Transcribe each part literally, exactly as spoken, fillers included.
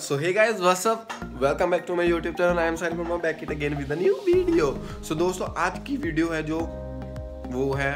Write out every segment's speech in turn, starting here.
So hey guys, what's up? Welcome back to my YouTube channel. I am Sahil Verma back it again with a new video. So दोस्तों आज की video है जो वो है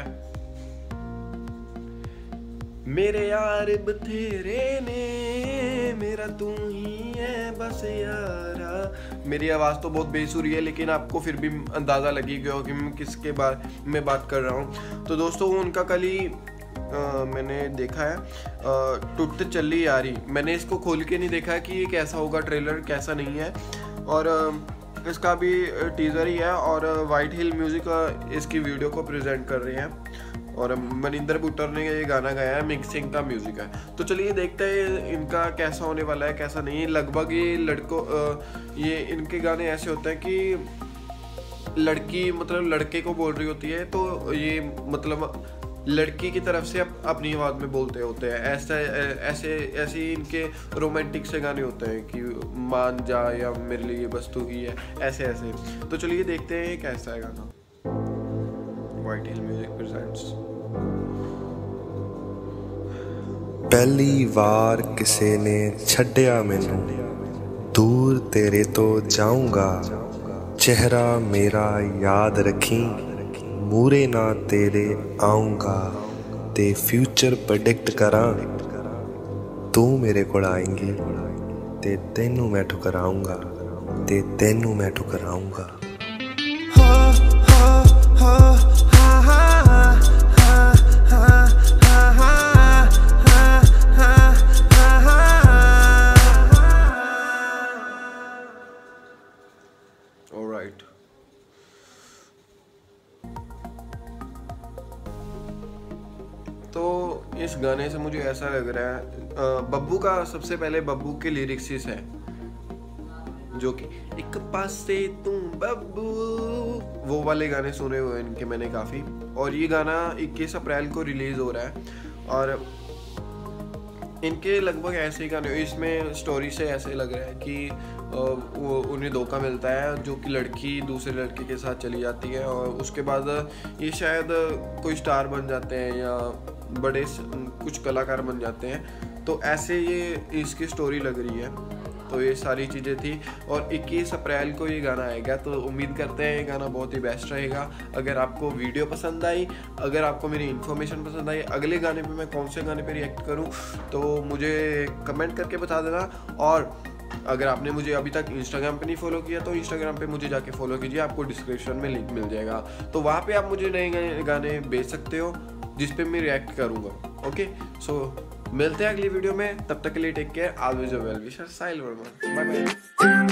मेरे यार बथेरे ने मेरा तू ही है बस यारा। मेरी आवाज़ तो बहुत बेसुरी है लेकिन आपको फिर भी अंदाज़ा लगेगा कि मैं किसके बारे में बात कर रहा हूँ। तो दोस्तों उनका कल ही Uh, मैंने देखा है टूटते चली यारी। मैंने इसको खोल के नहीं देखा कि ये कैसा होगा, ट्रेलर कैसा नहीं है, और uh, इसका भी टीज़र ही है और वाइट हिल म्यूज़िक uh, इसकी वीडियो को प्रेजेंट कर रहे हैं और मनिंदर बुट्टर ने ये गाना गाया है, मिक्सिंग का म्यूज़िक है। तो चलिए देखते हैं इनका कैसा होने वाला है कैसा नहीं। लगभग ये लड़कों uh, ये इनके गाने ऐसे होते हैं कि लड़की मतलब लड़के को बोल रही होती है तो ये मतलब लड़की की तरफ से अप, अपनी आवाज़ में बोलते होते हैं। ऐसा ऐसे ऐसे इनके रोमांटिक से गाने होते हैं कि मान जा या मेरे लिए बस तू ही है, ऐसे ऐसे। तो चलिए देखते हैं कैसा है गाना। White hill music presents. पहली बार किसी ने छड्डिया मैनू दूर तेरे तो जाऊंगा, चेहरा मेरा याद रखी मूरे ना तेरे आऊंगा, ते फ्यूचर प्रेडिक्ट करा तू मेरे को आएंगी, ते तेनू मैं ठुकराऊंगा, ते तेनू मैं ठुकराऊंगा। ऑलराइट, तो इस गाने से मुझे ऐसा लग रहा है बब्बू का सबसे पहले बब्बू के लिरिक्स है जो कि एक पासे तुम बब्बू, वो वाले गाने सुने हुए इनके मैंने काफ़ी। और ये गाना इक्कीस अप्रैल को रिलीज़ हो रहा है और इनके लगभग ऐसे ही गाने, इसमें स्टोरी से ऐसे लग रहा है कि वो उन्हें धोखा मिलता है जो कि लड़की दूसरे लड़के के साथ चली जाती है और उसके बाद ये शायद कोई स्टार बन जाते हैं या बड़े कुछ कलाकार बन जाते हैं। तो ऐसे ये इसकी स्टोरी लग रही है। तो ये सारी चीज़ें थी और इक्कीस अप्रैल को ये गाना आएगा। तो उम्मीद करते हैं ये गाना बहुत ही बेस्ट रहेगा। अगर आपको वीडियो पसंद आई, अगर आपको मेरी इन्फॉर्मेशन पसंद आई, अगले गाने पे मैं कौन से गाने पे रिएक्ट करूं तो मुझे कमेंट करके बता देना। और अगर आपने मुझे अभी तक इंस्टाग्राम पे नहीं फॉलो किया तो इंस्टाग्राम पे मुझे जाके फॉलो कीजिए, आपको डिस्क्रिप्शन में लिंक मिल जाएगा। तो वहाँ पे आप मुझे नए गाने भेज सकते हो जिस पे मैं रिएक्ट करूँगा। ओके, सो मिलते हैं अगली वीडियो में, तब तक के लिए take care, always a well wisher, Sahil Verma, bye bye.